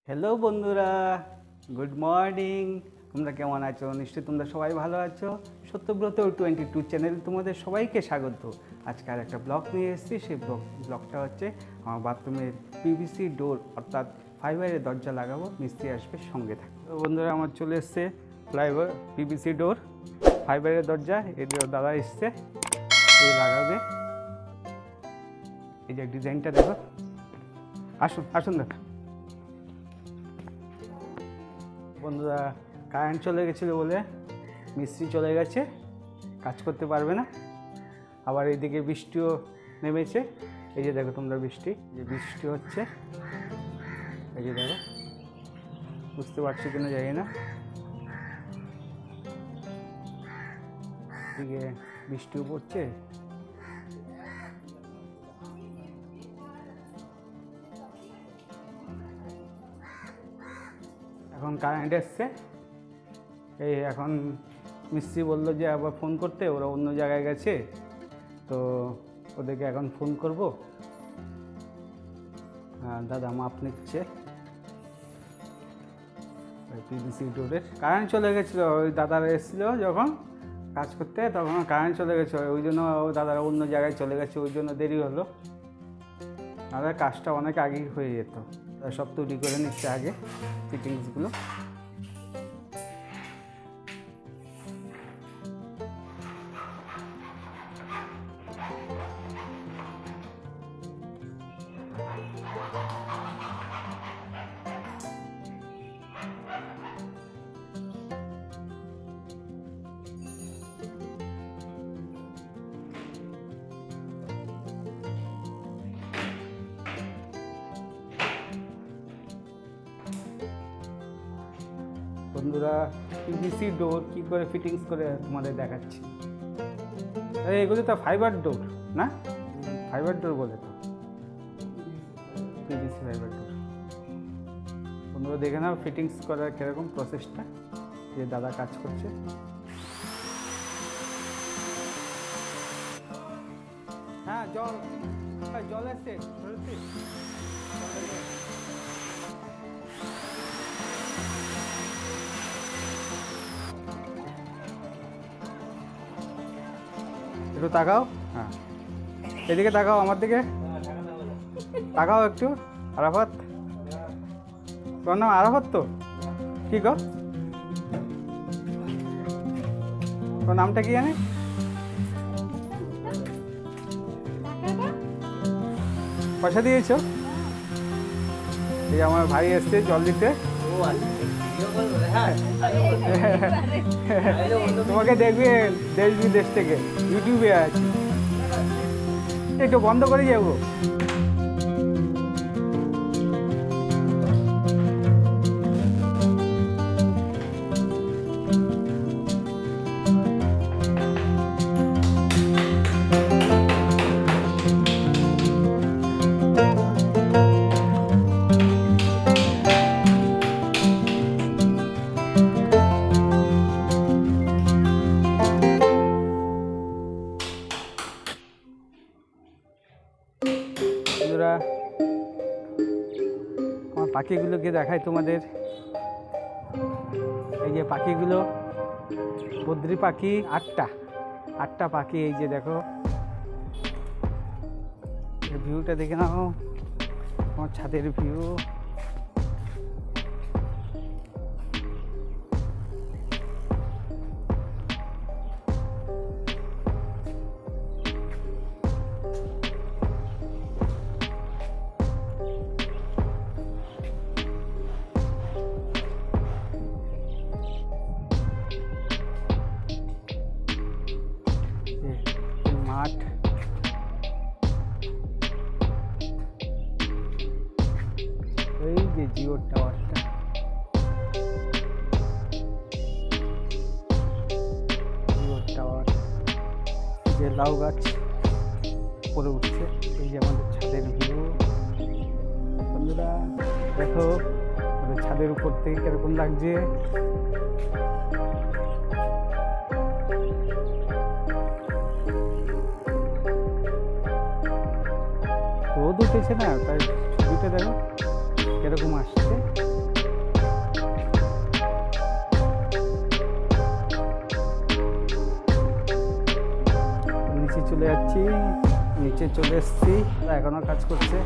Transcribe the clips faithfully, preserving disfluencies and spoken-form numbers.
Hello বন্ধুরা, good morning. তোমরা কেমন আছো? নিশ্চয়ই তোমরা সবাই ভালো আছো। সত্যব্রত টোয়েন্টি টু চ্যানেল তোমাদের সবাইকে স্বাগত। আজকে আর একটা ব্লগ নিয়ে এসেছি। সেই ব্লগ ব্লগটা হচ্ছে আমার বাথরুমের পিভিসি ডোর অর্থাৎ ফাইবারের দরজা লাগাবো, মিস্ত্রি আসবে, সঙ্গে থাকবে। তো বন্ধুরা, আমার চলে এসছে ফাইবার পিভিসি ডোর ফাইবারের দরজা। এর দাদা এসছে, এই লাগাবে। এই যে ডিজাইনটা দেখো, আসুন আসুন দাদা। বন্ধুরা, কারেন্ট চলে গেছিলো বলে মিস্ত্রি চলে গেছে, কাজ করতে পারবে না। আবার এইদিকে বৃষ্টিও নেমেছে। এই যে দেখো তোমরা, বৃষ্টি যে বৃষ্টি হচ্ছে, এই যে দেখো, বুঝতে পারছো কিনা জানি না। এদিকে বৃষ্টিও পড়ছে। এখন কারেন্ট এসছে। এই এখন মিস্ত্রি বললো যে আবার ফোন করতে, ওরা অন্য জায়গায় গেছে, তো ওদেরকে এখন ফোন করব। দাদা মাপ নিচ্ছে ওই পিভিসি ডোরের। কারেন্ট চলে গেছিলো, ওই দাদারা এসেছিলো যখন কাজ করতে, তখন কারেন্ট চলে গেছিলো, ওই জন্য দাদারা অন্য জায়গায় চলে গেছে, ওই জন্য দেরি হলো। দাদার কাজটা অনেক আগেই হয়ে যেত। সব তৈরি করে নিচ্ছে আগে ফিটিংসগুলো। বন্ধুরা, পিভিসি ডোর কী করে ফিটিংস করে তোমাদের দেখাচ্ছি। এগুলো তো ফাইবার ডোর না, ফাইবার ডোর বলে তো, পিভিসি ফাইবার ডোর। বন্ধুরা দেখে নাও ফিটিংস করার কীরকম প্রসেসটা, যে দাদা কাজ করছে। হ্যাঁ, জল জল এসছে, একটু তাকাও। হ্যাঁ, এদিকে তাকাও, আমার দিকে তাকাও একটু। আরাফাত, তোমার নাম আরাফাত তো? কি গো, তোর নামটা কি জানি? পয়সা দিয়েছ? এই আমার ভাই এসছে জল দিতে। তোমাকে দেখবেন দেশ বিদেশ থেকে, ইউটিউবে আছে। একটু বন্ধ করে যাবো। আমার পাখিগুলোকে দেখাই তোমাদের। এই যে পাখিগুলো, বদ্রি পাখি আটটা আটটা পাখি। এই যে দেখো, ভিউটা দেখে নাও, আমার ছাদের ভিউ। মাঠ, এই যে জিও টাওয়ারটা, জিও টাওয়ার, যে লাউ গাছ পরে উঠছে। এই যে আমাদের ছাদের ভিউ। বন্ধুরা দেখো, আমাদের ছাদের উপর থেকে কিরকম লাগছে। রোদ উঠেছে না, তাই ছবিটা দেখো কিরকম আসছে। চলে যাচ্ছি, নিচে চলে এসেছি, এখনো কাজ করছে।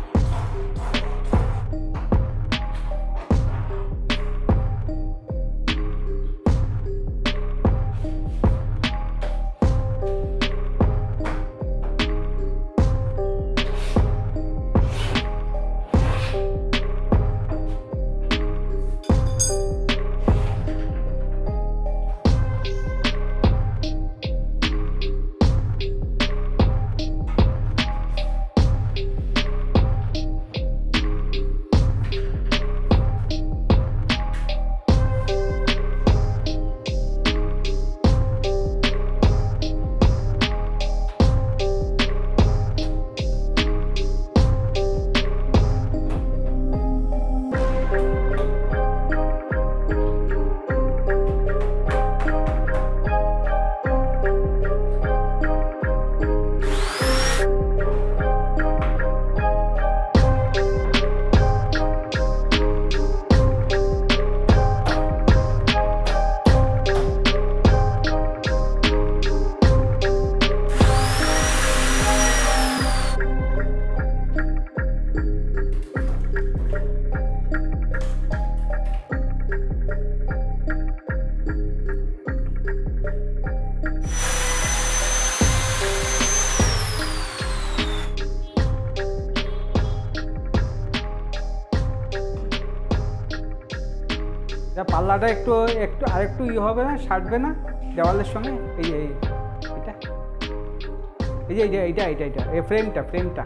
পাল্লাটা একটু একটু আরেকটু ই হবে না, সাটবে না দেওয়ালের সঙ্গে। এই যে এটা এই যে এইটা এইটা এইটা এই ফ্রেমটা ফ্রেমটা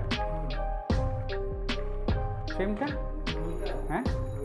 ফ্রেমটা হ্যাঁ,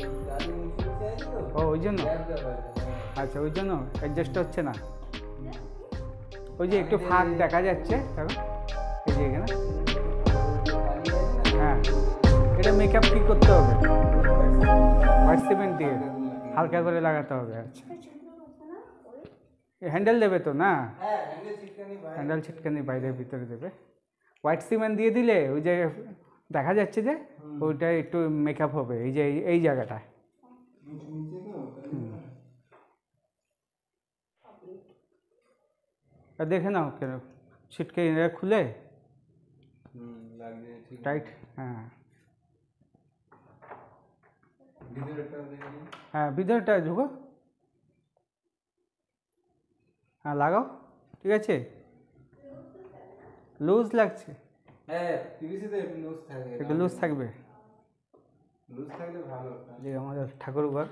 ও ওই জন্য, আচ্ছা ওই জন্য অ্যাডজাস্ট হচ্ছে না। ওই যে একটু ফাঁক দেখা যাচ্ছে, দেখো এই যে এখানে। হ্যাঁ, এটা মেকআপ কি করতে হবে? হোয়াইট সিমেন্ট দিয়ে হালকা করে লাগাতে হবে। আচ্ছা, হ্যান্ডেল দেবে তো না? হ্যান্ডেল ছিটকানি বাইরের ভিতরে দেবে। হোয়াইট সিমেন্ট দিয়ে দিলে ওই যে দেখা যাচ্ছে যে ওইটা একটু মেকআপ হবে, এই যে এই জায়গাটা। দেখে নাও কেন ছিটকে খুলে টাইট। হ্যাঁ হ্যাঁ, ভিতরটা ঢুকো। হ্যাঁ লাগাও, ঠিক আছে। লুজ লাগছে, হ্যাঁ পিভিসিতে লুজ থাকে, একটু লুজ থাকবে, লুজ থাকলে ভালো। যে আমাদের ঠাকুর ঘর।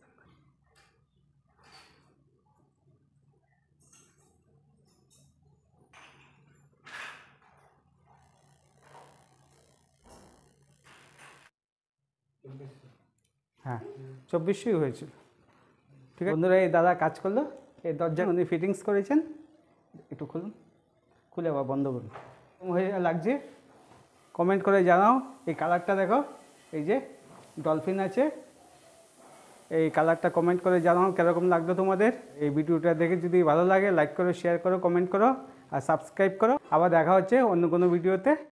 হ্যাঁ চব্বিশশোই হয়েছিল, ঠিক আছে। বন্ধুরা এই দাদা কাজ করলো, এই দরজা উনি ফিটিংস করেছেন। একটু খুলুন, খুলে আবার বন্ধ করুন। হয়ে লাগছে কমেন্ট করে জানাও। এই কালারটা দেখো, এই যে ডলফিন আছে, এই কালারটা কমেন্ট করে জানাও কীরকম লাগলো তোমাদের। এই ভিডিওটা দেখে যদি ভালো লাগে লাইক করো, শেয়ার করো, কমেন্ট করো আর সাবস্ক্রাইব করো। আবার দেখা হচ্ছে অন্য কোনো ভিডিওতে।